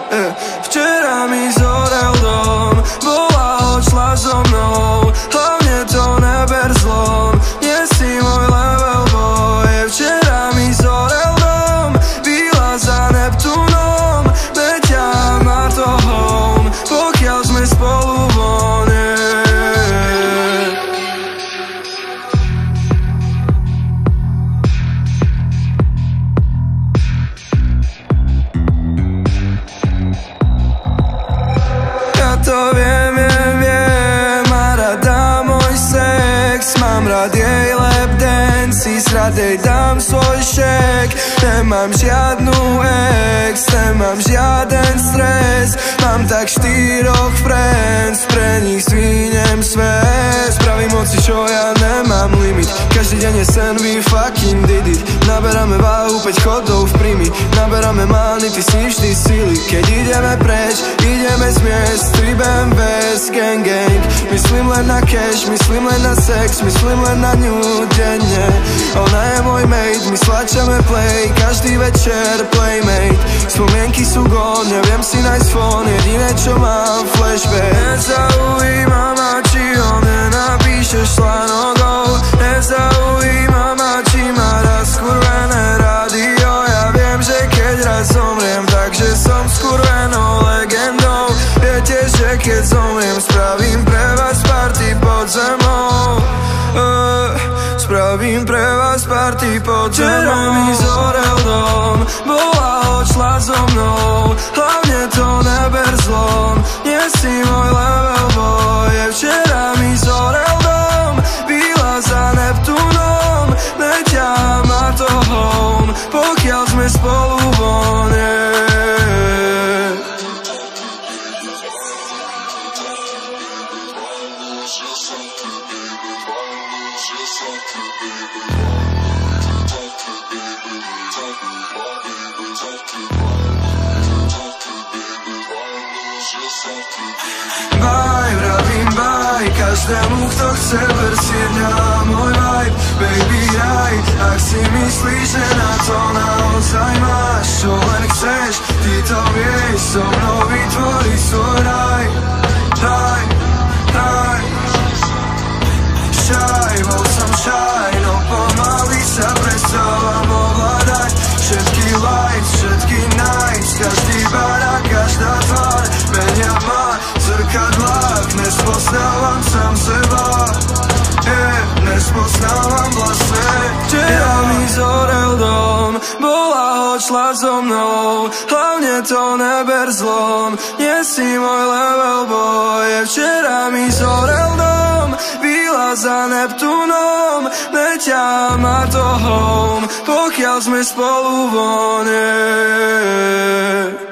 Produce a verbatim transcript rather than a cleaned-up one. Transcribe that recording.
eh. Včera mi zorel dom, bola odšla so mnou, hlavne to neber zlom, nie si môj level boy. Včera mi zorel dom, byla za Neptúnom, letia ma to home, pokiaľ sme spolu von, yeah. Ja to viem, viem, viem, má rada môj sex, mám rád jej lap dances, rád jej dám svoj šek. Nemám žiadnu ex, nemám žiaden stres, mám tak štyroch friends, pre nich zdvihnem svet. Spravím moci, čo ja nemám limit, každý deň je sen, we fucking did it. Naberáme váhu, päť chodov v prími, naberáme mány, ty sníš, ty síly. Keď ideme preč, ideme z miest, tri bé em vé, gang gang. Myslím len na cash, myslím len na sex, myslím len na ňu denne. Ona je môj mate, my stlačame play, každý večer playmate. Spomienky sú gone, neviem si nájsť phone, jediné čo mám flashback. Nezaujíma ma, či ho nenapíšeš článok, nezaujíma ma, či má raz skurvené rádio. Ja viem, že keď raz zomriem, takže som skurvenou legendou. Viete, že keď zomriem, spravím pre vás party pod zemou, uh, spravím pre vás party pod zemou. Včera mi zorel dom, bola odšla so mnou, hlavne to neber zlom, nie si môj level boy. Včera mi zorel dom, byla za Neptúnom, letia ma to home, pokiaľ sme spolu von, yeah. Bye, vravím bye každému, kto chce versiť na môj vibe. Baby, raj, ak si myslíš, že na to naozaj máš, čo len chceš, ty to vieš, so mnou vytvoriť svoj raj. Raj, raj, shy, bol som shy, no pomaly sa prestávam ovládať. Všetky lights, všetky nights, každý barák, každá tvár menia ma zrkadlách, nespoznávam sám seba, yeah, nespoznávam vlastne. Včera mi zorel dom, bola odšla so mnou, hlavne to neber zlom, nie si môj level boy. Včera mi zorel dom, byla za Neptúnom, letia ma to home, pokiaľ sme spolu von, yeah.